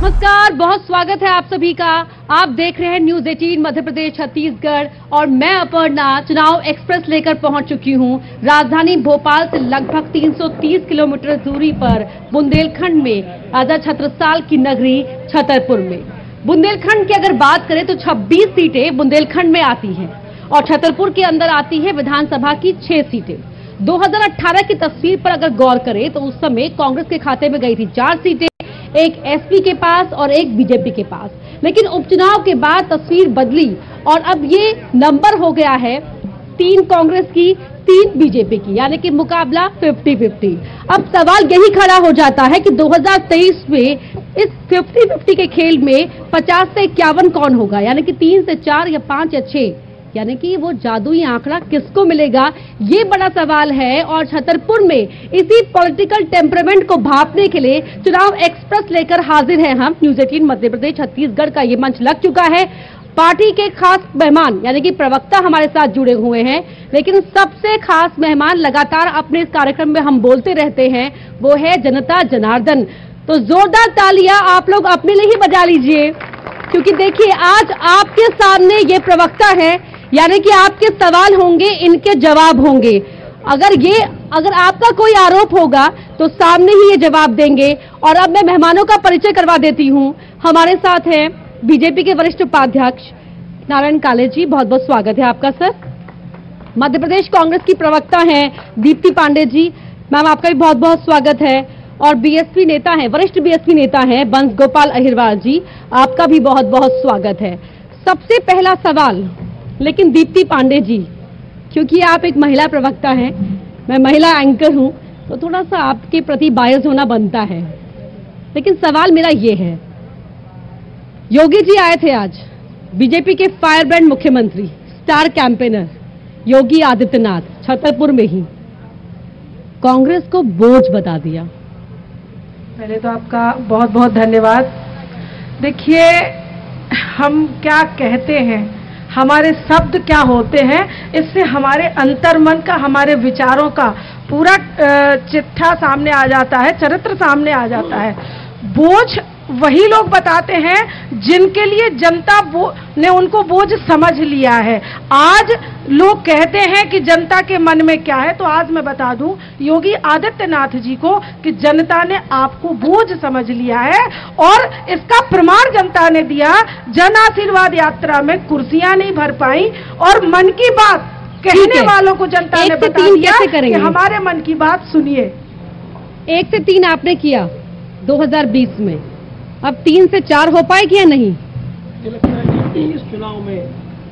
नमस्कार, बहुत स्वागत है आप सभी का। आप देख रहे हैं न्यूज 18 मध्य प्रदेश छत्तीसगढ़ और मैं अपर्णा चुनाव एक्सप्रेस लेकर पहुंच चुकी हूं राजधानी भोपाल से लगभग 330 किलोमीटर दूरी पर बुंदेलखंड में आजाद छत्रसाल की नगरी छतरपुर में। बुंदेलखंड की अगर बात करें तो 26 सीटें बुंदेलखंड में आती हैं और छतरपुर के अंदर आती है विधानसभा की 6 सीटें। 2018 की तस्वीर पर अगर गौर करें तो उस समय कांग्रेस के खाते में गई थी 4 सीटें, एक एसपी के पास और एक बीजेपी के पास। लेकिन उपचुनाव के बाद तस्वीर बदली और अब ये नंबर हो गया है 3 कांग्रेस की 3 बीजेपी की, यानी कि मुकाबला 50-50। अब सवाल यही खड़ा हो जाता है कि 2023 में इस 50-50 के खेल में 50 से 51 कौन होगा, यानी कि 3 से 4 या 5 या 6, यानी कि वो जादुई आंकड़ा किसको मिलेगा, ये बड़ा सवाल है। और छतरपुर में इसी पॉलिटिकल टेम्परामेंट को भांपने के लिए चुनाव एक्सप्रेस लेकर हाजिर हैं हम। न्यूज 18 मध्य प्रदेश छत्तीसगढ़ का ये मंच लग चुका है। पार्टी के खास मेहमान यानी कि प्रवक्ता हमारे साथ जुड़े हुए हैं, लेकिन सबसे खास मेहमान लगातार अपने इस कार्यक्रम में हम बोलते रहते हैं, वो है जनता जनार्दन। तो जोरदार तालियां आप लोग अपने लिए ही बजा लीजिए, क्योंकि देखिए आज आपके सामने ये प्रवक्ता है, यानी कि आपके सवाल होंगे, इनके जवाब होंगे। अगर आपका कोई आरोप होगा तो सामने ही ये जवाब देंगे। और अब मैं मेहमानों का परिचय करवा देती हूं। हमारे साथ हैं बीजेपी के वरिष्ठ उपाध्यक्ष नारायण काले जी, बहुत बहुत स्वागत है आपका सर। मध्य प्रदेश कांग्रेस की प्रवक्ता हैं दीप्ति पांडे जी, मैम आपका भी बहुत बहुत स्वागत है। और बीएसपी नेता हैं, वरिष्ठ बीएसपी नेता हैं बंस गोपाल अहिरवार जी, आपका भी बहुत बहुत स्वागत है। सबसे पहला सवाल, लेकिन दीप्ति पांडे जी, क्योंकि आप एक महिला प्रवक्ता हैं, मैं महिला एंकर हूं, तो थोड़ा सा आपके प्रति बायस होना बनता है। लेकिन सवाल मेरा ये है, योगी जी आए थे आज, बीजेपी के फायर ब्रांड मुख्यमंत्री, स्टार कैंपेनर योगी आदित्यनाथ छतरपुर में ही कांग्रेस को बोझ बता दिया। पहले तो आपका बहुत बहुत धन्यवाद। देखिए, हम क्या कहते हैं, हमारे शब्द क्या होते हैं, इससे हमारे अंतर्मन का, हमारे विचारों का पूरा चिट्ठा सामने आ जाता है, चरित्र सामने आ जाता है। बोझ वही लोग बताते हैं जिनके लिए जनता ने उनको बोझ समझ लिया है। आज लोग कहते हैं कि जनता के मन में क्या है, तो आज मैं बता दूं योगी आदित्यनाथ जी को कि जनता ने आपको बोझ समझ लिया है और इसका प्रमाण जनता ने दिया। जन आशीर्वाद यात्रा में कुर्सियां नहीं भर पाई और मन की बात कहने वालों को जनता ने बता दिया कि हमारे मन की बात सुनिए। 1 से 3 आपने किया 2020 में, अब 3 से 4 हो पाएगी या नहीं? इस चुनाव में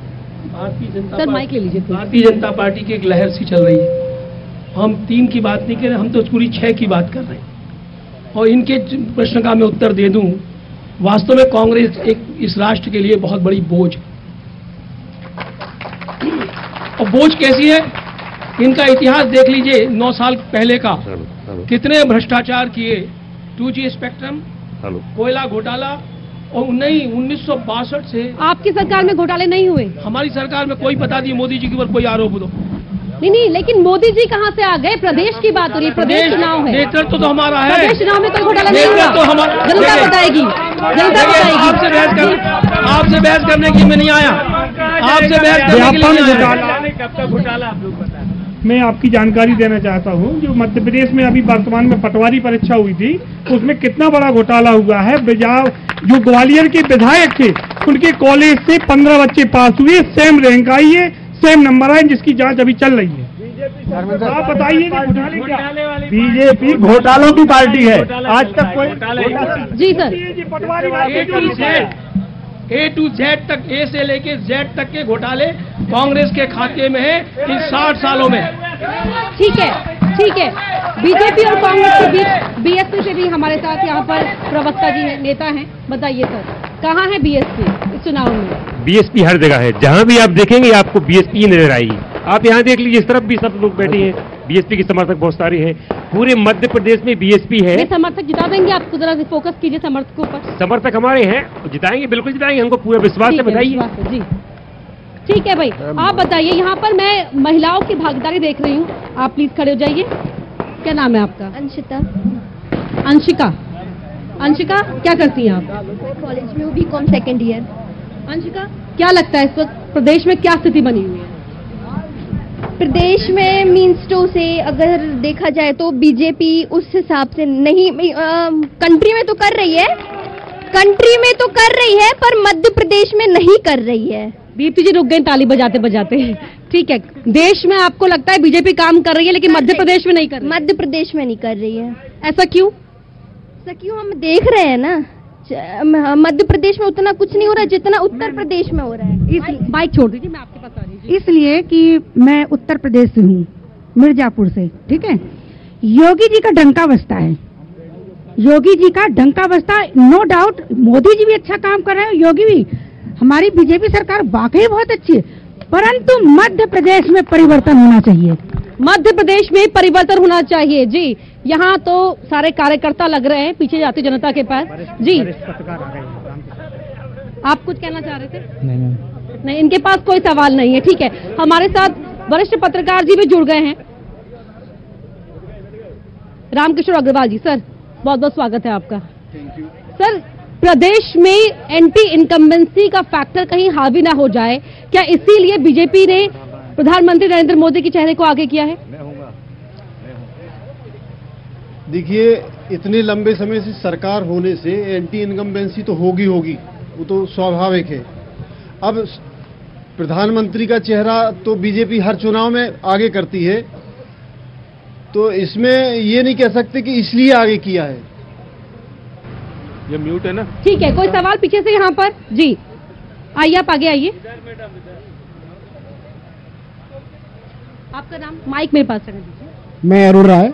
भारतीय जनता पार्टी की एक लहर सी चल रही है। हम 3 की बात नहीं कर रहे, हम तो पूरी 6 की बात कर रहे हैं। और इनके प्रश्न का मैं उत्तर दे दूं, वास्तव में कांग्रेस एक इस राष्ट्र के लिए बहुत बड़ी बोझ, और बोझ कैसी है, इनका इतिहास देख लीजिए। 9 साल पहले का कितने भ्रष्टाचार किए, 2G स्पेक्ट्रम, कोयला घोटाला, और 1962 से आपकी सरकार में घोटाले नहीं हुए? हमारी सरकार में कोई बता दिए मोदी जी के ऊपर कोई आरोप दो। नहीं, लेकिन मोदी जी कहां से आ गए? प्रदेश की बात हो रही है, प्रदेश चुनाव है, नेतृत्व तो हमारा है। प्रदेश चुनाव में कोई घोटाला नहीं हुआ, तो हमारा जनता बताएगी, जनता बताएगी। आपसे बहस करने की मैं नहीं आया, आपसे बहस करने के लिए नहीं आया। घोटाला आप लोग बताएं। मैं आपकी जानकारी देना चाहता हूं, जो मध्य प्रदेश में अभी वर्तमान में पटवारी परीक्षा हुई थी, उसमें कितना बड़ा घोटाला हुआ है। जो ग्वालियर के विधायक थे, उनके कॉलेज से 15 बच्चे पास हुए, सेम रैंक आई है, सेम नंबर आए, जिसकी जांच अभी चल रही है। आप बताइए घोटाले क्या? बीजेपी घोटालों की पार्टी है, आज तक कोई। जी सर, पटवारी A to Z तक, A से लेके Z तक के घोटाले कांग्रेस के खाते में है इन 60 सालों में। ठीक है, ठीक है। बीजेपी और कांग्रेस के बीच बीएसपी से भी हमारे साथ यहाँ पर प्रवक्ता जी हैं, नेता हैं। बताइए सर, कहाँ है बीएसपी इस चुनाव में? बीएसपी हर जगह है, जहाँ भी आप देखेंगे आपको बीएसपी नजर आएगी। आप यहाँ देख लीजिए, इस तरफ भी सब लोग बैठे हैं, बीएसपी के समर्थक बहुत सारे हैं। पूरे मध्य प्रदेश में बीएसपी है। समर्थक जिता देंगे आपको? जरा फोकस कीजिए समर्थकों पर। समर्थक हमारे हैं, जिताएंगे, बिल्कुल जिताएंगे, हमको पूरा विश्वास है। बताइए जी, ठीक है भाई, आप बताइए। यहाँ पर मैं महिलाओं की भागीदारी देख रही हूँ, आप प्लीज खड़े हो जाइए। क्या नाम है आपका? अंशिता। अंशिका, अंशिका क्या करती हैं आप? कॉलेज में हूँ, बीकॉम सेकेंड ईयर। अंशिका क्या लगता है इस वक्त प्रदेश में क्या स्थिति बनी हुई है? प्रदेश में मीन्स टू से अगर देखा जाए तो बीजेपी उस हिसाब से नहीं, कंट्री में तो कर रही है, पर मध्य प्रदेश में नहीं कर रही है। दीप्ति जी रुक गई ताली बजाते बजाते। ठीक है, देश में आपको लगता है बीजेपी काम कर रही है लेकिन मध्य प्रदेश में नहीं कर रही? मध्य प्रदेश में नहीं कर रही है। ऐसा क्यों? हम देख रहे हैं ना, मध्य प्रदेश में उतना कुछ नहीं हो रहा है जितना उत्तर प्रदेश में हो रहा है। बाइक छोड़ दीजिए, मैं आपके पास आ रही हूँ। इसलिए कि मैं उत्तर प्रदेश से हूँ, मिर्जापुर से, ठीक है। योगी जी का डंका बजता है, योगी जी का डंका बजता है, नो डाउट। मोदी जी भी अच्छा काम कर रहे हैं, योगी भी, हमारी बीजेपी सरकार वाकई बहुत अच्छी है, परंतु मध्य प्रदेश में परिवर्तन होना चाहिए। मध्य प्रदेश में परिवर्तन होना चाहिए जी। यहाँ तो सारे कार्यकर्ता लग रहे हैं पीछे जाती जनता के पास। जी आप कुछ कहना चाह रहे थे? नहीं, इनके पास कोई सवाल नहीं है। ठीक है, हमारे साथ वरिष्ठ पत्रकार जी भी जुड़ गए हैं। रामकिशोर अग्रवाल जी, सर बहुत बहुत स्वागत है आपका। सर, प्रदेश में एंटी इनकम्बेंसी का फैक्टर कहीं हावी ना हो जाए, क्या इसीलिए बीजेपी ने प्रधानमंत्री नरेंद्र मोदी के चेहरे को आगे किया है? देखिए, इतने लंबे समय से सरकार होने से एंटी इनकम्बेंसी तो होगी, वो तो स्वाभाविक है। अब प्रधानमंत्री का चेहरा तो बीजेपी हर चुनाव में आगे करती है, तो इसमें ये नहीं कह सकते कि इसलिए आगे किया है। ये म्यूट है ना? ठीक है, कोई सवाल पीछे से यहाँ पर? जी आइए, आप आगे आइए। आपका नाम? माइक मेरे पास रख दीजिए। मैं अरुण राय।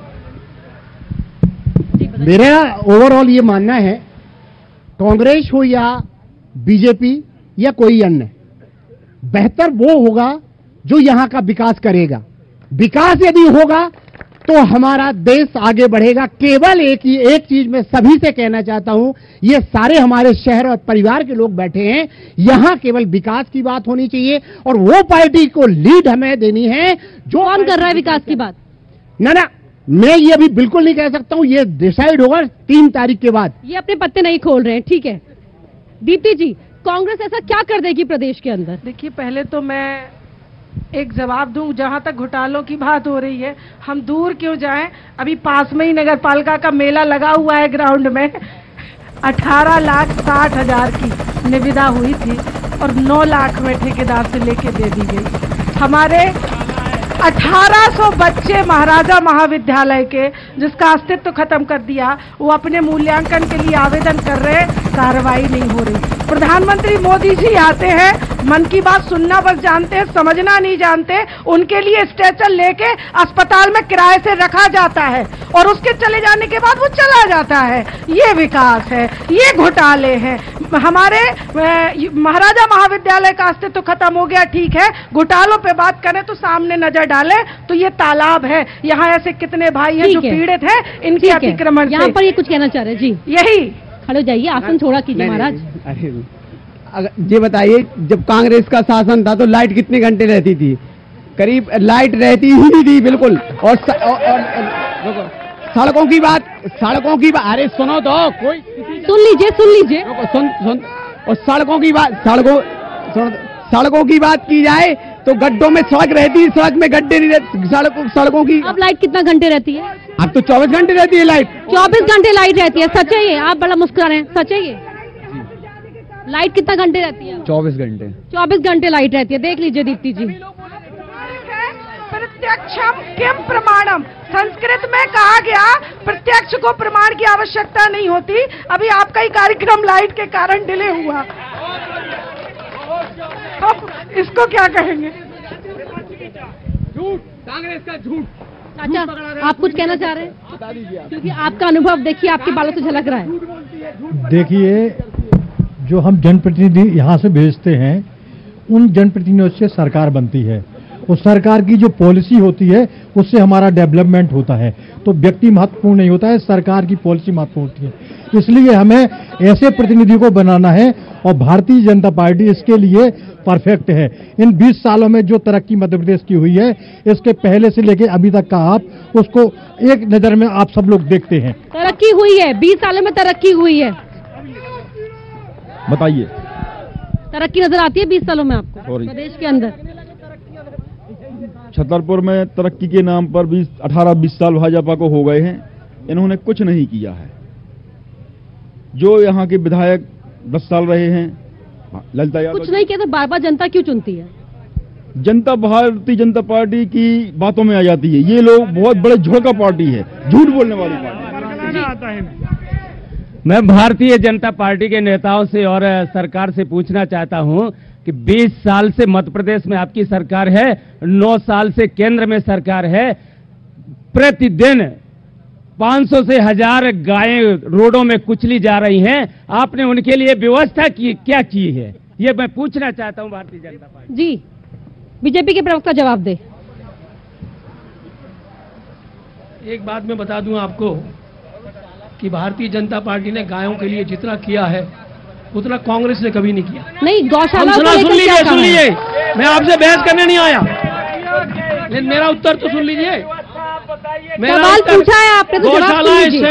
मेरा ओवरऑल ये मानना है, कांग्रेस हो या बीजेपी या कोई अन्य, बेहतर वो होगा जो यहाँ का विकास करेगा। विकास यदि होगा तो हमारा देश आगे बढ़ेगा। केवल एक चीज मैं सभी से कहना चाहता हूं, ये सारे हमारे शहर और परिवार के लोग बैठे हैं, यहां केवल विकास की बात होनी चाहिए और वो पार्टी को लीड हमें देनी है जो कौन कर रहा है विकास की बात? ना, मैं ये अभी बिल्कुल नहीं कह सकता हूं, ये डिसाइड होगा 3 तारीख के बाद। ये अपने पत्ते नहीं खोल रहे हैं, ठीक है। दीप्ति जी, कांग्रेस ऐसा क्या कर देगी प्रदेश के अंदर? देखिए, पहले तो मैं एक जवाब दूं, जहां तक घोटालों की बात हो रही है, हम दूर क्यों जाएं, अभी पास में ही नगर पालिका का मेला लगा हुआ है ग्राउंड में। 18,60,000 की निविदा हुई थी और 9 लाख में ठेकेदार से लेके दे दी गई। हमारे 1800 बच्चे महाराजा महाविद्यालय के, जिसका अस्तित्व खत्म कर दिया, वो अपने मूल्यांकन के लिए आवेदन कर रहे, कार्रवाई नहीं हो रही। प्रधानमंत्री मोदी जी आते हैं, मन की बात सुनना बस जानते हैं, समझना नहीं जानते। उनके लिए स्ट्रेचर लेके अस्पताल में किराए से रखा जाता है और उसके चले जाने के बाद वो चला जाता है। ये विकास है, ये घोटाले हैं। हमारे महाराजा महाविद्यालय का अस्तित्व खत्म हो गया, ठीक है, घोटालों पे बात करें तो सामने नजर डालें तो ये तालाब है, यहाँ ऐसे कितने भाई हैं जो पीड़ित हैं इनके अतिक्रमण से। यहाँ पर ये कुछ कहना चाह रहे हैं? जी यही, खड़े जाइए, आसन छोड़ा कीजिए महाराज। ये बताइए, जब कांग्रेस का शासन था तो लाइट कितने घंटे रहती थी? करीब लाइट रहती ही नहीं थी बिल्कुल। और सड़कों की बात, अरे सुनो तो, कोई सुन लीजिए। सुन। और सड़कों की बात की जाए तो गड्ढों में सड़क रहती है, सड़क में गड्ढे नहीं रहते। सड़कों की अब लाइट कितना घंटे रहती है? अब तो 24 घंटे रहती है लाइट। 24 घंटे लाइट रहती है, सच है ये? आप बड़ा मुस्कुरा रहे हैं, सच है ये? लाइट कितना घंटे रहती है? 24 घंटे। 24 घंटे लाइट रहती है, देख लीजिए दीप्ति जी। प्रत्यक्षम किम प्रमाणम, संस्कृत में कहा गया प्रत्यक्ष को प्रमाण की आवश्यकता नहीं होती। अभी आपका ही कार्यक्रम लाइट के कारण डिले हुआ, इसको क्या कहेंगे? झूठ, कांग्रेस का झूठ। अच्छा, आप कुछ कहना चाह रहे हैं? क्योंकि आपका अनुभव देखिए, आपके बालों से झलक रहा है। देखिए, जो हम जनप्रतिनिधि यहाँ से भेजते हैं, उन जनप्रतिनिधियों से सरकार बनती है। उस सरकार की जो पॉलिसी होती है उससे हमारा डेवलपमेंट होता है। तो व्यक्ति महत्वपूर्ण नहीं होता है, सरकार की पॉलिसी महत्वपूर्ण होती है। इसलिए हमें ऐसे प्रतिनिधि को बनाना है और भारतीय जनता पार्टी इसके लिए परफेक्ट है। इन 20 सालों में जो तरक्की मध्य प्रदेश की हुई है, इसके पहले से लेके अभी तक का आप उसको एक नजर में आप सब लोग देखते हैं। तरक्की हुई है, 20 सालों में तरक्की हुई है, बताइए तरक्की नजर आती है 20 सालों में आपको प्रदेश के अंदर? छतरपुर में तरक्की के नाम पर 18-20 साल भाजपा को हो गए हैं, इन्होंने कुछ नहीं किया है। जो यहाँ के विधायक 10 साल रहे हैं, ललिता यादव कुछ नहीं किया तो बार बार जनता क्यों चुनती है? जनता भारतीय जनता पार्टी की बातों में आ जाती है। ये लोग बहुत बड़े झोंका पार्टी है, झूठ बोलने वाली पार्टी। मैं भारतीय जनता पार्टी के नेताओं से और सरकार से पूछना चाहता हूं कि 20 साल से मध्य प्रदेश में आपकी सरकार है, 9 साल से केंद्र में सरकार है, प्रतिदिन 500 से 1000 गायें रोडों में कुचली जा रही हैं, आपने उनके लिए व्यवस्था क्या की है? ये मैं पूछना चाहता हूं भारतीय जनता पार्टी। जी, बीजेपी के प्रवक्ता जवाब दे। एक बात मैं बता दूं आपको कि भारतीय जनता पार्टी ने गायों के लिए जितना किया है उतना कांग्रेस ने कभी नहीं किया। नहीं, गौशाला सुन लीजिए, मैं आपसे बहस करने नहीं आया, लेकिन मेरा उत्तर तो सुन लीजिए। सवाल पूछा है आपने तो जवाब दीजिए।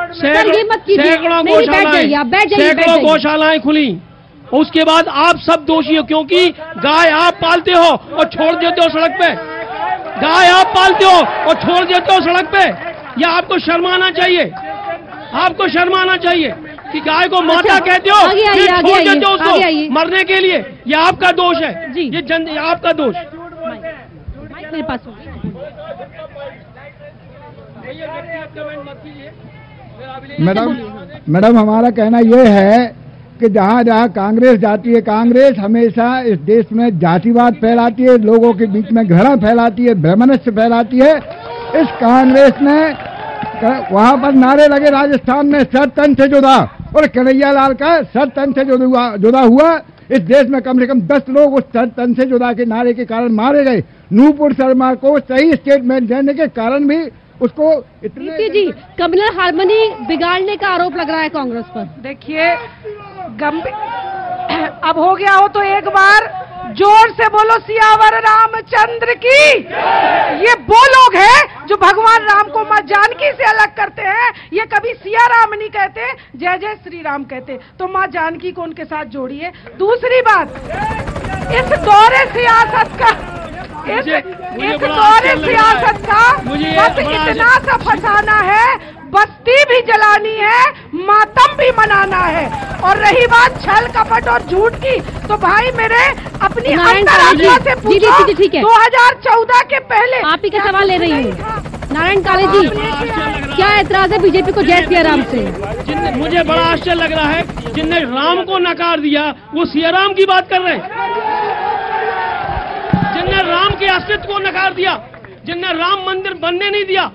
सैकड़ों गौशालाएं खुली, उसके बाद आप सब दोषी हो, क्योंकि गाय आप पालते हो और छोड़ देते हो सड़क पे। गाय आप पालते हो और छोड़ देते हो सड़क पे। यह आपको शर्म आना चाहिए, आपको शर्म आना चाहिए कि गाय को माता कहते हो, फिर छोड़ देते हो उसको मरने के लिए। यह आपका दोष है, ये आपका दोष। मेरे पास मैडम हमारा कहना यह है कि जहाँ जहाँ कांग्रेस जाती है, कांग्रेस हमेशा इस देश में जातिवाद फैलाती है, लोगों के बीच में घृणा फैलाती है, भ्रमनस्य फैलाती है। इस कांग्रेस ने वहाँ पर नारे लगे राजस्थान में सर तन से जुदा, और कन्हैया लाल का सर तन से जुदा हुआ। इस देश में कम से कम 10 लोग उस सर तन से जुदा के नारे के कारण मारे गए। नूपुर शर्मा को सही स्टेटमेंट देने के कारण भी उसको इतने जी कम्युनल हार्मनी बिगाड़ने का आरोप लग रहा है कांग्रेस पर। देखिए, अब हो गया हो तो एक बार जोर से बोलो सियावर रामचंद्र की। ये वो लोग हैं जो भगवान राम को मां जानकी से अलग करते हैं। ये कभी सिया राम नहीं कहते, जय जय श्री राम कहते, तो मां जानकी को उनके साथ जोड़िए। दूसरी बात, इस दौरे सियासत का इस दौरे सियासत का बस इतना सा फंसाना है, बस्ती भी जलानी है, मातम भी मनाना है। और रही बात छल कपट और झूठ की, तो भाई मेरे अपनी अंतरात्मा से पूछो, 2014 के पहले आप ही का सवाल ले रही हूँ। नारायण काले जी, क्या ऐतराज है बीजेपी को जय सिया राम से? मुझे बड़ा आश्चर्य लग रहा है, जिनने राम को नकार दिया वो सिया राम की बात कर रहे हैं। जिनने राम के अस्तित्व को नकार दिया, जिनने राम मंदिर बनने नहीं दिया,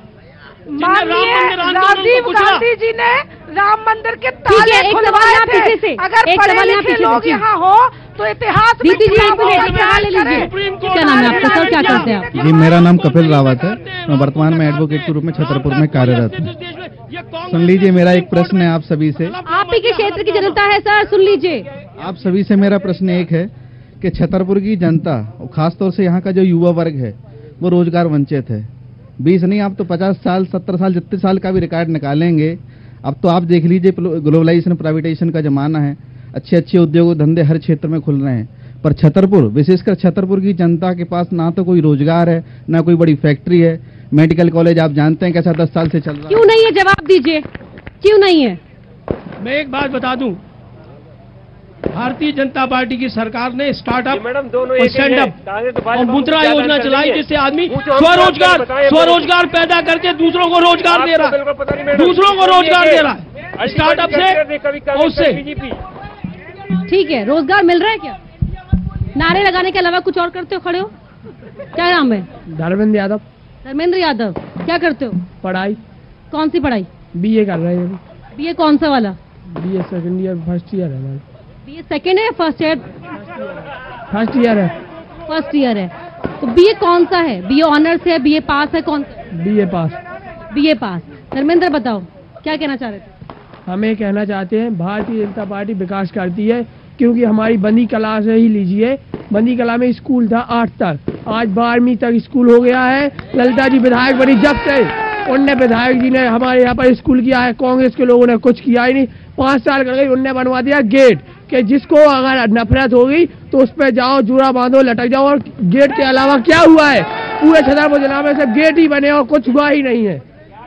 राजीव गांधी जी ने राम मंदिर के ताले खुलवाए थे। अगर पढ़े लिखे लोग यहाँ हो तो इतिहास में क्या नाम है आपका सर, क्या करते हैं आप? जी, मेरा नाम कपिल रावत है, मैं वर्तमान में एडवोकेट के रूप में छतरपुर में कार्यरत हूँ। सुन लीजिए, मेरा एक प्रश्न है आप सभी से। आप ही के क्षेत्र की जनता है सर, सुन लीजिए। आप सभी से मेरा प्रश्न एक है कि छतरपुर की जनता, खासतौर से यहाँ का जो युवा वर्ग है, वो रोजगार वंचित है। 20 नहीं, आप तो 50 साल 70 साल जितने साल का भी रिकॉर्ड निकालेंगे। अब तो आप देख लीजिए, ग्लोबलाइजेशन प्राइवेटाइजेशन का जमाना है, अच्छे अच्छे उद्योग धंधे हर क्षेत्र में खुल रहे हैं, पर छतरपुर, विशेषकर छतरपुर की जनता के पास ना तो कोई रोजगार है, ना कोई बड़ी फैक्ट्री है। मेडिकल कॉलेज आप जानते हैं कैसा 10 साल से चल रहा है। क्यों नहीं है, जवाब दीजिए, क्यों नहीं है? मैं एक बात बता दूं, भारतीय जनता पार्टी की सरकार ने स्टार्टअप और स्टैंडअप और मुद्रा योजना चलाई, जिससे आदमी स्वरोजगार पैदा करके दूसरों को रोजगार दे रहा है, दूसरों को रोजगार दे रहा है स्टार्टअप से और उससे। ठीक है, रोजगार मिल रहा है क्या? नारे लगाने के अलावा कुछ और करते हो? खड़े हो, क्या नाम है? धर्मेंद्र यादव। धर्मेंद्र यादव, क्या करते हो? पढ़ाई। कौन सी पढ़ाई? बीए कर रहे हैं। बीए कौन सा वाला? BA second year first year है। बीए सेकंड है या फर्स्ट ईयर? फर्स्ट ईयर है। फर्स्ट ईयर है, तो बीए कौन सा है? बीए ऑनर्स है, बीए पास है, कौन सा? BA pass. BA pass. Dharmendra बताओ, क्या कहना चाह रहे थे? हम ये कहना चाहते हैं भारतीय जनता पार्टी विकास करती है, क्योंकि हमारी बंदी कला से ही लीजिए, बंदी कला में स्कूल था 8 तक, आज 12वीं तक स्कूल हो गया है। ललिता जी विधायक बनी जब से, उनने विधायक जी ने हमारे यहाँ पर स्कूल किया है, कांग्रेस के लोगों ने कुछ किया ही नहीं। 5 साल कर गई, उनने बनवा दिया गेट कि जिसको अगर नफरत होगी तो उस पर जाओ, जूड़ा बांधो, लटक जाओ। और गेट के अलावा क्या हुआ है, पूरे छतरपुर जिला में सिर्फ गेट ही बने और कुछ हुआ ही नहीं है।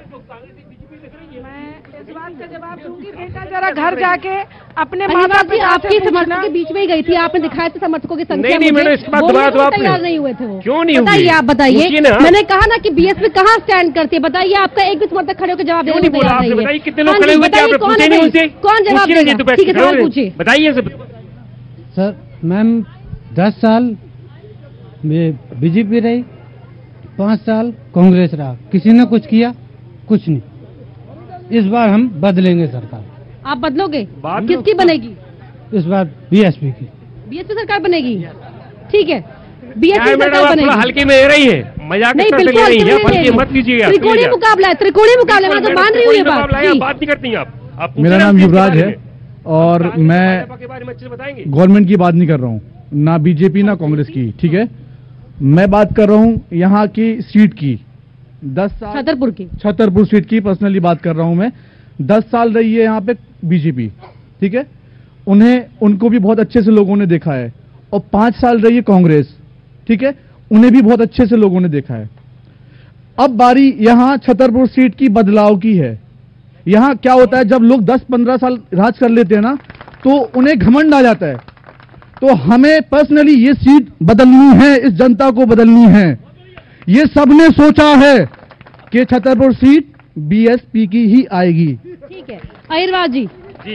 बेटा जरा घर जाके अपने माता पिता आपके समर्थकों के बीच में ही गई थी, आपने दिखाया था समर्थकों की संख्या। नहीं मैंने इसके बाद दोबारा तो आपने तैयार नहीं हुए थे वो। क्यों नहीं हुए? बताइए, आप बताइए। मैंने कहा ना कि बीएसपी कहाँ स्टैंड करती है, बताइए। आपका एक भी समर्थक खड़े होकर जवाब देने को तैयार नहीं है। बताइए कितने लोग खड़े हुए थे, आपने पूछे नहीं उनसे? कौन जवाब देगा? ठीक है, सवाल पूछिए। बताइए सर। मैम 10 साल में बीजेपी रही, 5 साल कांग्रेस रहा, किसी ने कुछ किया? कुछ नहीं। इस बार हम बदलेंगे सरकार। आप बदलोगे? किसकी बनेगी इस बार? बीएसपी की। बीएसपी सरकार बनेगी, ठीक है। बीएसपी सरकार बनेगी। हल्के में रही है, मजाक नहीं, बिल्कुल मत लीजिएगा। त्रिकोणीय मुकाबला है, त्रिकोणीय मुकाबला में तो मान रही हूँ ये बात नहीं करती आप। मेरा नाम युवराज है और मैं गवर्नमेंट की बात नहीं कर रहा हूँ, ना बीजेपी ना कांग्रेस की, ठीक है। मैं बात कर रहा हूँ यहाँ की सीट की, 10 साल छतरपुर सीट की पर्सनली बात कर रहा हूँ मैं। 10 साल रही है यहाँ पे बीजेपी, ठीक है, उनको भी बहुत अच्छे से लोगों ने देखा है। और 5 साल रही है कांग्रेस, ठीक है, उन्हें भी बहुत अच्छे से लोगों ने देखा है। अब बारी यहाँ छतरपुर सीट की बदलाव की है। यहाँ क्या होता है, जब लोग 10-15 साल राज कर लेते हैं ना, तो उन्हें घमंड आ जाता है। तो हमें पर्सनली ये सीट बदलनी है, इस जनता को बदलनी है। ये सबने सोचा है कि छतरपुर सीट बीएसपी की ही आएगी। ठीक है अहिरवार जी,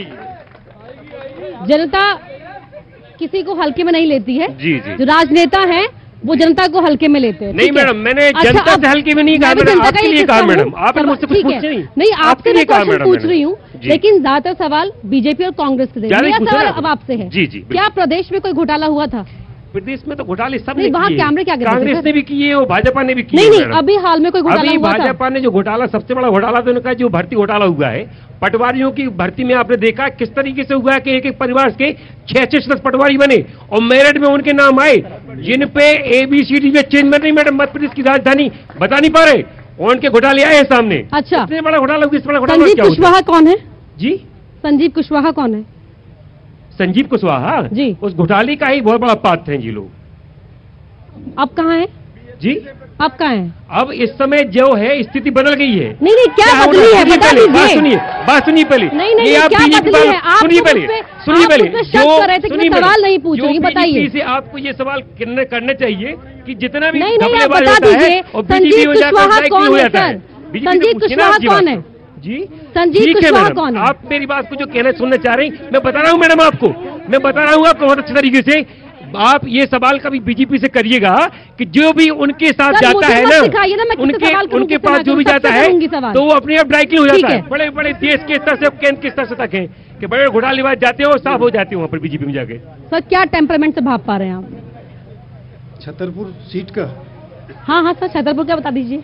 जनता किसी को हल्के में नहीं लेती है। जी जी। जो राजनेता हैं वो जनता को हल्के में लेते हैं। नहीं मैडम, मैंने जनता से हल्के में नहीं कहा, मैंने आपके लिए कहा मैडम। आपने मुझसे कुछ पूछा नहीं, आपसे मैं क्वेश्चन पूछ रही हूँ, लेकिन ज्यादातर सवाल बीजेपी और कांग्रेस के। मेरा सवाल अब आपसे है, क्या प्रदेश में कोई घोटाला हुआ था? प्रदेश में तो घोटाले सब नहीं, वहाँ कैमरे क्या कांग्रेस ने भी किए और भाजपा ने भी किए। नहीं, अभी हाल में कोई घोटाला हुआ था? भाजपा ने जो घोटाला, सबसे बड़ा घोटाला तो उनका जो भर्ती घोटाला हुआ है, पटवारियों की भर्ती में आपने देखा किस तरीके से हुआ है कि एक परिवार के 6-6 पटवारी बने और मेरिट में उनके नाम आए, जिन पे ABCD में चेंज नहीं। मैडम मध्य प्रदेश की राजधानी बता नहीं पा रहे, उनके घोटाले आए हैं सामने। अच्छा, इतने बड़ा घोटाला हुआ, इस बड़ा घोटाला। संजीव कुशवाहा कौन है जी? संजीव कुशवाहा कौन है? संजीव कुशवाहा जी, उस घोटाले का ही बहुत बड़ा पात्र है जी लोग। अब कहाँ है जी? अब कहाँ है? अब इस समय जो है स्थिति बदल गई है। नहीं, क्या बदली है? बता दीजिए। बात सुनिए पहले। नहीं, क्या बदली है? आप सुनिए पहले, सुनिए पहले। सवाल नहीं पूछ रही, बताइए। से आपको ये सवाल करना चाहिए कि जितना भी नहीं, आप बता दीजिए संजीव कुशवाहा कौन है सर? संजीव कुशवाहा कौन है जी? संजीव कुशवाहा कौन है? आप मेरी बात को जो कहना सुनना चाह रहे हैं, मैं बता रहा हूँ मैडम आपको, मैं बता रहा हूँ आपको बहुत अच्छे तरीके से। आप ये सवाल कभी बीजेपी से करिएगा कि जो भी उनके साथ जाता है ना, उनके पास जो भी जाता है तो वो अपने आप ड्राई क्लीन हो जाता है। बड़े बड़े देश के स्तर से, केंद्र के स्तर से तक है कि बड़े घोटालेबाज जाते हैं और साफ हो जाते हैं वहाँ पर बीजेपी में जाके। सर क्या टेम्परामेंट से भाप पा रहे हैं आप छतरपुर सीट का? हाँ सर, छतरपुर क्या बता दीजिए।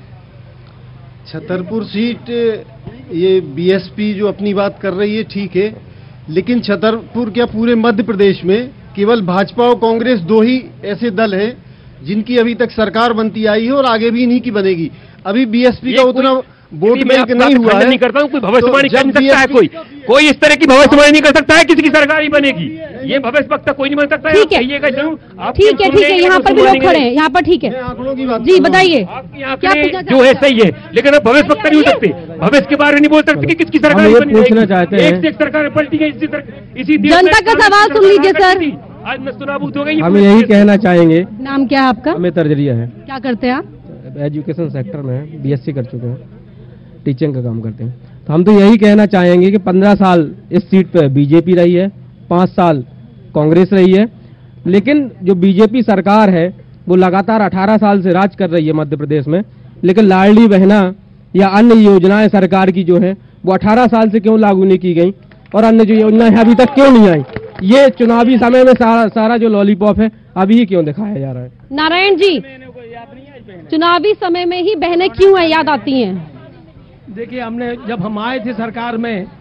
छतरपुर सीट, ये बीएसपी जो अपनी बात कर रही है ठीक है, लेकिन छतरपुर क्या पूरे मध्य प्रदेश में केवल भाजपा और कांग्रेस 2 ही ऐसे दल हैं जिनकी अभी तक सरकार बनती आई है और आगे भी इन्हीं की बनेगी। अभी बीएसपी का उतना वोट बैंक नहीं हुआ है। नहीं करता हूँ, कोई भविष्यवाणी कर नहीं सकता है, कोई इस तरह की भविष्यवाणी नहीं कर सकता है किसी की सरकार ही बनेगी। ये भविष्य वक्ता कोई नहीं बन सकता है। ठीक है, यहाँ पर भी लोग खड़े हैं, यहाँ पर ठीक है जी, बताइए। जो है सही है, लेकिन आप भविष्य वक्ता नहीं हो सकते, भविष्य के बारे में नहीं बोल सकते कि किसकी सरकार पूछना चाहते हैं। एक से एक सरकार पलटी गई इसी जनता का सवाल सुन लीजिए सर। आज नस्तनाबूद हो गई। हम यही कहना चाहेंगे। नाम क्या है आपका? अमित अर्जरिया है। क्या करते हैं आप? एजुकेशन सेक्टर में BSc कर चुके हैं, टीचिंग का काम करते हैं। तो हम तो यही कहना चाहेंगे कि 15 साल इस सीट पे बीजेपी रही है, 5 साल कांग्रेस रही है, लेकिन जो बीजेपी सरकार है वो लगातार 18 साल से राज कर रही है मध्य प्रदेश में, लेकिन लाडली बहना या अन्य योजनाएं सरकार की जो है वो 18 साल से क्यों लागू नहीं की गई और अन्य जो योजनाएं अभी तक क्यों नहीं आई? ये चुनावी समय में सारा जो लॉलीपॉप है अभी ही क्यों दिखाया जा रहा है? नारायण जी, चुनावी समय में ही बहनें क्यों याद आती हैं? देखिए, जब हम आए थे सरकार में,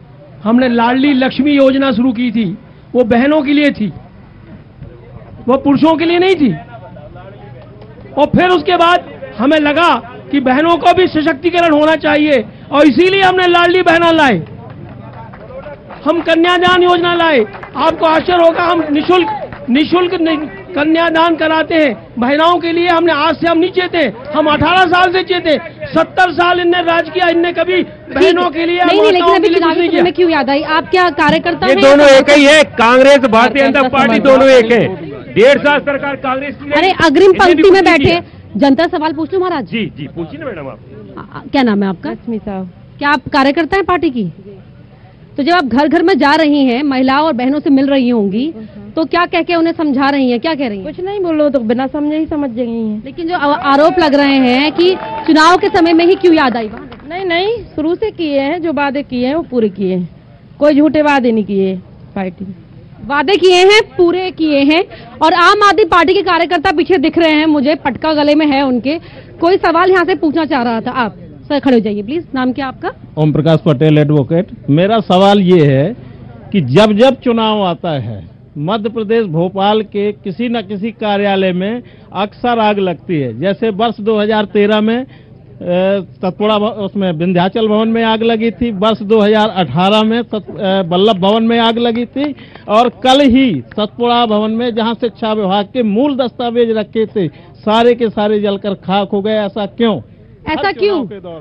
हमने लाडली लक्ष्मी योजना शुरू की थी, वो बहनों के लिए थी, वो पुरुषों के लिए नहीं थी। और फिर उसके बाद हमें लगा कि बहनों को भी सशक्तिकरण होना चाहिए और इसीलिए हमने लाडली बहना लाए, हम कन्यादान योजना लाए। आपको आश्चर्य होगा, हम निशुल्क कन्यादान कराते हैं महिलाओं के लिए। हमने आज से हम नहीं चेते, हम 18 साल से चेते, 70 साल इनने राज किया, इनने कभी बहनों के लिए नहीं, लेकिन अभी चुनावी समय में क्यों याद आई? आप क्या कार्यकर्ता हैं? दोनों एक ही है, कांग्रेस भारतीय जनता पार्टी दोनों एक है। 1.5 साल सरकार कांग्रेस की। अरे अग्रिम पंक्ति में बैठे जनता सवाल पूछ लूं महाराज? जी जी पूछिए ना मैडम। आप क्या नाम है आपका? स्मिता। क्या आप कार्यकर्ता हैं पार्टी की? तो जब आप घर घर में जा रही हैं, महिलाओं और बहनों से मिल रही होंगी, तो क्या कह के उन्हें समझा रही हैं? क्या कह रही हैं? कुछ नहीं बोलो तो बिना समझे ही समझ गई हैं। लेकिन जो आरोप लग रहे हैं कि चुनाव के समय में ही क्यों याद आई बात? नहीं, शुरू से किए हैं, जो वादे किए हैं वो पूरे किए हैं, कोई झूठे वादे नहीं किए। पार्टी वादे किए हैं, पूरे किए हैं। और आम आदमी पार्टी के कार्यकर्ता पीछे दिख रहे हैं मुझे, पटका गले में है उनके। कोई सवाल यहाँ से पूछना चाह रहा था। आप सर खड़े हो जाइए प्लीज। नाम क्या आपका? ओम प्रकाश पटेल, एडवोकेट। मेरा सवाल ये है कि जब जब चुनाव आता है मध्य प्रदेश भोपाल के किसी न किसी कार्यालय में अक्सर आग लगती है। जैसे वर्ष 2013 में सतपुड़ा उसमें विंध्याचल भवन में आग लगी थी, वर्ष 2018 में वल्लभ भवन में आग लगी थी, और कल ही सतपुड़ा भवन में जहां शिक्षा विभाग के मूल दस्तावेज रखे थे सारे के सारे जलकर खाक हो गए। ऐसा क्यों? ऐसा क्यों?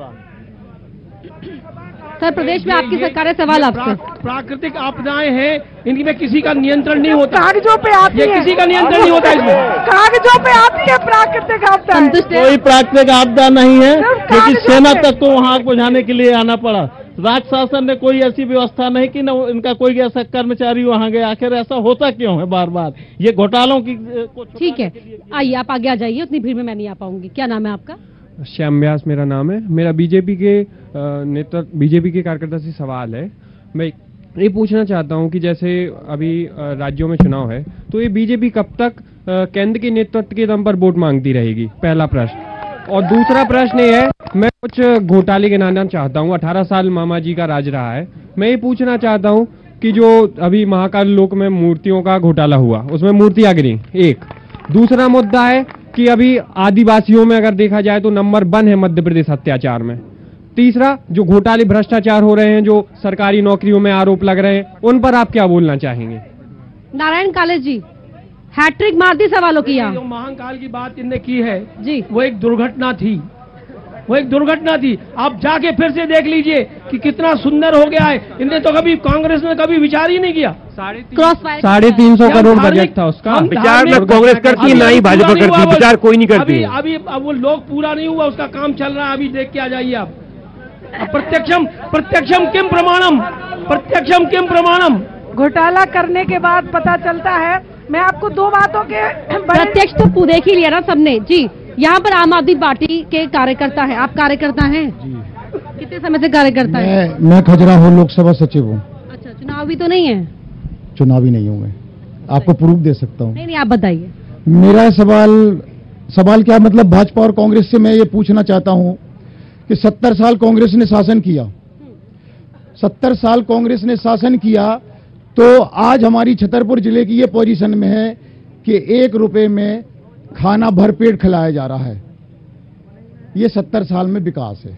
सर प्रदेश में आपकी सरकार है, सवाल आपसे। प्राकृतिक आपदाएं हैं, इनमें किसी का नियंत्रण नहीं होता। कागजों पे आती है, किसी का नियंत्रण नहीं होता इसमें। कागजों पे आती है प्राकृतिक आपदा। कोई प्राकृतिक आपदा नहीं है, क्योंकि सेना तक को वहां आग बुझाने के लिए आना पड़ा। राज्य शासन ने कोई ऐसी व्यवस्था नहीं की, न इनका कोई ऐसा कर्मचारी वहां गया। आखिर ऐसा होता क्यों है बार बार? ये घोटालों की। ठीक है, आइए आप आगे आ जाइए, उतनी भीड़ में मैं नहीं आ पाऊंगी। क्या नाम है आपका? श्याम व्यास मेरा नाम है। मेरा बीजेपी के कार्यकर्ता से सवाल है। मैं ये पूछना चाहता हूं कि जैसे अभी राज्यों में चुनाव है, तो ये बीजेपी कब तक केंद्र के नेतृत्व के दम पर वोट मांगती रहेगी? पहला प्रश्न। और दूसरा प्रश्न ये है, मैं कुछ घोटाले गिनाना चाहता हूं। 18 साल मामा जी का राज रहा है। मैं ये पूछना चाहता हूं कि जो अभी महाकाल लोक में मूर्तियों का घोटाला हुआ, उसमें मूर्तियां गिरी, एक। दूसरा मुद्दा है कि अभी आदिवासियों में अगर देखा जाए तो नंबर 1 है मध्य प्रदेश अत्याचार में। तीसरा, जो घोटाले भ्रष्टाचार हो रहे हैं, जो सरकारी नौकरियों में आरोप लग रहे हैं, उन पर आप क्या बोलना चाहेंगे? नारायण काले जी, हैट्रिक मार दी सवालों की। जो महाकाल की बात इनने की है जी, वो एक दुर्घटना थी, वो एक दुर्घटना थी। आप जाके फिर से देख लीजिए कि कितना सुंदर हो गया है। इनने तो कभी कांग्रेस ने कभी विचार ही नहीं किया। 350 करोड़ बजट था उसका। विचार न कांग्रेस करती है, ना ही भाजपा करती है, विचार कोई नहीं करती। अभी वो लोग पूरा नहीं हुआ, उसका काम चल रहा है, अभी देख के आ जाइए आप। प्रत्यक्षम किम प्रमाणम, प्रत्यक्षम किम प्रमाणम। घोटाला करने के बाद पता चलता है। मैं आपको दो बातों के प्रत्यक्ष तो देख ही लिया ना सबने जी। यहाँ पर आम आदमी पार्टी के कार्यकर्ता है, आप कार्यकर्ता हैं? कितने समय से कार्यकर्ता है? मैं खजुराहो लोकसभा सचिव हूँ। अच्छा, चुनावी तो नहीं है? चुनावी नहीं हूँ मैं, आपको प्रूफ दे सकता हूँ। नहीं, आप बताइए। मेरा सवाल क्या मतलब, भाजपा और कांग्रेस से मैं ये पूछना चाहता हूँ कि 70 साल कांग्रेस ने शासन किया, 70 साल कांग्रेस ने शासन किया, तो आज हमारी छतरपुर जिले की ये पोजीशन में है कि 1 रुपए में खाना भरपेट खिलाया जा रहा है। ये 70 साल में विकास है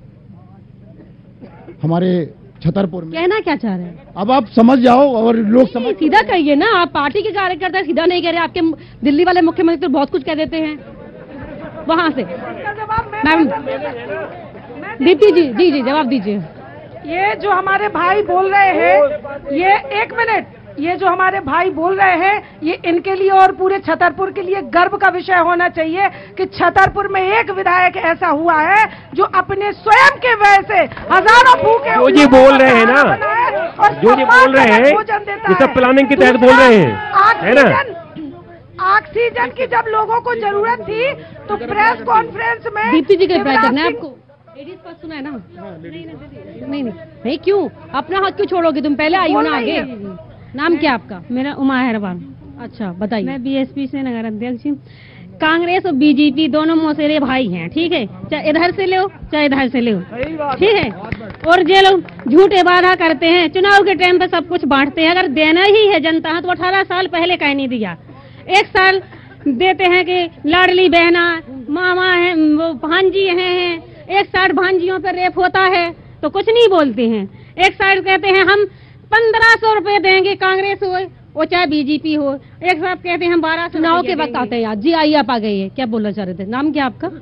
हमारे छतरपुर में। कहना क्या चाह रहे हैं? अब आप समझ जाओ और लोग समझ। सीधा कहिए ना, आप पार्टी के कार्यकर्ता सीधा नहीं कह रहे। आपके दिल्ली वाले मुख्यमंत्री तो बहुत कुछ कह देते हैं वहां से। मैम दीप्ति जी, जी जवाब दीजिए। ये जो हमारे भाई बोल रहे हैं, ये 1 मिनट, ये जो हमारे भाई बोल रहे हैं, ये इनके लिए और पूरे छतरपुर के लिए गर्व का विषय होना चाहिए कि छतरपुर में एक विधायक ऐसा हुआ है जो अपने स्वयं के व्यय से हजारों भूखे जो ये बोल रहे हैं ना, जो ये बोल रहे हैं, ये सब प्लानिंग के तहत बोल रहे हैं, है ना? ऑक्सीजन की जब लोगों को जरूरत थी तो प्रेस कॉन्फ्रेंस में दीप्ति जी का ट्राई करना है आपको। लेडीज फर्स्ट सुना है ना? नहीं क्यों? अपना हाथ क्यों छोड़ोगे? तुम पहले आई हो ना आगे। नाम क्या आपका? मेरा उमा हेरवान। अच्छा बताइए। मैं बीएसपी से नगर अध्यक्ष हूँ। कांग्रेस और बीजेपी दोनों मौसेरे भाई हैं, ठीक है? चाहे इधर से लो चाहे इधर से लो, ठीक है? और ये लोग झूठे वादा करते हैं, चुनाव के टाइम पे सब कुछ बांटते हैं। अगर देना ही है जनता तो 18 साल पहले कहीं नहीं दिया। 1 साल देते हैं कि लाडली बहना मामा है, वो भांजी हैं, 1 साल भांजियों पर रेप होता है तो कुछ नहीं बोलते हैं। 1 साल कहते हैं हम 1500 रुपए देंगे, कांग्रेस हो वो चाहे बीजेपी हो। 1 साल कहते हैं हम 1200। चुनाव के वक्त आते हैं यार जी। आइए आप आ गए हैं, क्या बोलना चाह रहे थे? नाम क्या आपका?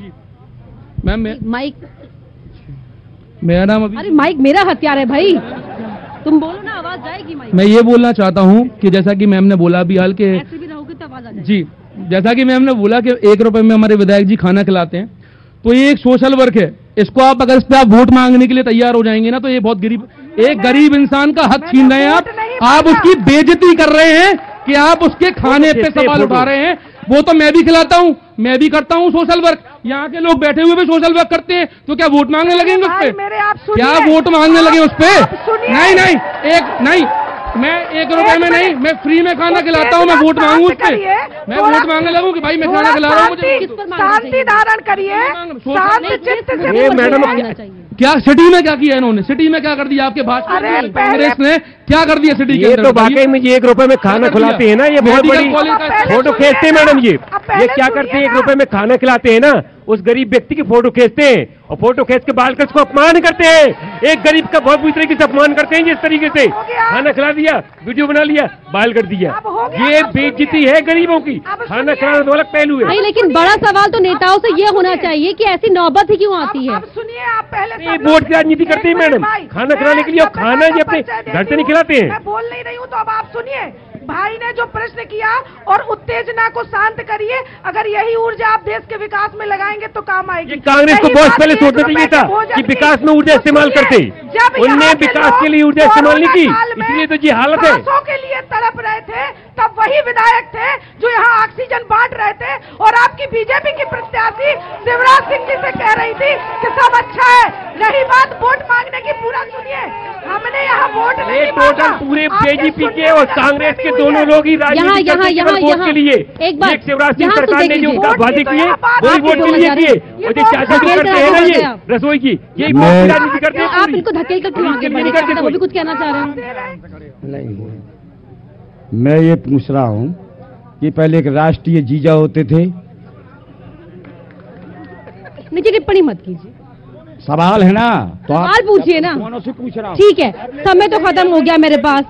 मैम माइक, मेरा नाम अरे माइक मेरा हथियार है भाई, तुम बोलो ना, आवाज जाएगी माइक। मैं ये बोलना चाहता हूँ कि जैसा कि मैम ने बोला अभी हाल के, ऐसे भी रहोगे तो आवाज आ जाएगी। जी, जैसा कि मैम ने बोला कि 1 रुपए में हमारे विधायक जी खाना खिलाते हैं, तो ये एक सोशल वर्क है। इसको आप अगर इस पे आप वोट मांगने के लिए तैयार हो जाएंगे ना, तो ये बहुत एक गरीब इंसान का हक छीन रहे हैं आप उसकी बेइज्जती कर रहे हैं कि आप उसके खाने पे सवाल उठा रहे हैं। वो तो मैं भी खिलाता हूँ, मैं भी करता हूँ सोशल वर्क, यहाँ के लोग बैठे हुए भी सोशल वर्क करते हैं, तो क्या वोट मांगने लगेंगे उस पे? क्या वोट मांगने लगे उस पे? नहीं, मैं 1 रुपए में नहीं, मैं फ्री में खाना खिलाता हूँ, मैं वोट मांगू उस पे? मैं वोट मांगने लगूँ कि भाई मैं खाना खिला रहा हूँ, मुझे शांति धारण करिए, शांत चित्त से मैडम। क्या सिटी में क्या किया इन्होंने? सिटी में क्या कर दिया आपके भाजपा कांग्रेस ने? क्या कर दिया सिटी के अंदर? ये तो वाकई में ये 1 रुपए में खाना खिलाते हैं ना, ये बहुत बड़ी फोटो खींचते हैं मैडम। ये क्या करते हैं? 1 रुपए में खाना खिलाते हैं ना, उस गरीब व्यक्ति की फोटो खींचते हैं और फोटो खींच के बाल कर उसको अपमान करते हैं। एक गरीब का बहुत बुरी तरीके से अपमान करते हैं जिस तरीके से। खाना खिला दिया, वीडियो बना लिया, बाल कर दिया, ये बेइज्जती है गरीबों की। खाना खिलाना तो अलग पहलू है। नहीं, लेकिन बड़ा सवाल तो नेताओं से ये होना चाहिए कि ऐसी नौबत ही क्यों आती है? सुनिए, आप पहले वोट की राजनीति करते हैं मैडम, खाना खिलाने के लिए। और खाना ये अपने घर से नहीं खिलाते हैं। मैं बोल नहीं रही हूँ तो अब आप सुनिए। भाई ने जो प्रश्न किया और उत्तेजना को शांत करिए। अगर यही ऊर्जा आप देश के विकास में लगाएंगे तो काम आएगी। कांग्रेस को बहुत पहले सोचना चाहिए था कि विकास में ऊर्जा इस्तेमाल करते, उनने विकास के लिए ऊर्जा इस्तेमाल नहीं की, इसलिए तो ये हालत है। के लिए तड़प रहे थे तब वही विधायक थे जो यहाँ ऑक्सीजन बांट रहे थे, और आपकी बीजेपी की प्रत्याशी शिवराज सिंह जी से कह रही थी कि सब अच्छा है। रही बात वोट मांगने की, पूरा सुनिए, हमने यहाँ वोट नहीं टोटल पूरे बीजेपी के और कांग्रेस के दोनों लोग ही राजनीति करते हैं वोट के लिए। एक बार शिवराज सिंह सरकार ने जो वादे किए वही वोट के लिए किए। और चाचा जो करते हैं ना ये रसोई की, यही राजनीति करते हैं। आप इनको धकेल कर क्यों आगे बढ़े? वो भी कुछ कहना चाह रहे हैं। नहीं, मैं ये पूछ रहा हूँ कि पहले एक राष्ट्रीय जीजा होते थे। नीचे टिप्पणी मत कीजिए, सवाल है ना, तो सवाल पूछिए ना। कौन से पूछ रहा हूँ? ठीक है, समय तो खत्म हो गया मेरे पास।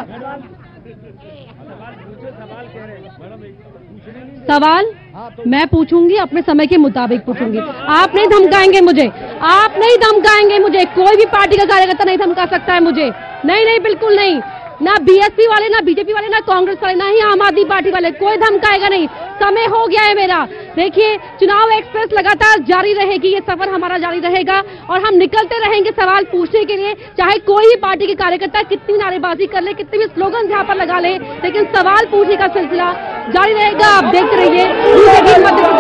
सवाल मैं पूछूंगी, अपने समय के मुताबिक पूछूंगी। आप नहीं धमकाएंगे मुझे, आप नहीं धमकाएंगे मुझे। कोई भी पार्टी का कार्यकर्ता नहीं धमका सकता है मुझे। नहीं, बिल्कुल नहीं। ना बीएसपी वाले, ना बीजेपी वाले, ना कांग्रेस वाले, ना ही आम आदमी पार्टी वाले, कोई धमकाएगा नहीं। समय हो गया है मेरा। देखिए, चुनाव एक्सप्रेस लगातार जारी रहेगी, ये सफर हमारा जारी रहेगा और हम निकलते रहेंगे सवाल पूछने के लिए। चाहे कोई भी पार्टी के कार्यकर्ता कितनी नारेबाजी कर ले, कितने भी स्लोगन यहाँ पर लगा ले, लेकिन सवाल पूछने का सिलसिला जारी रहेगा। आप देखते रहिए।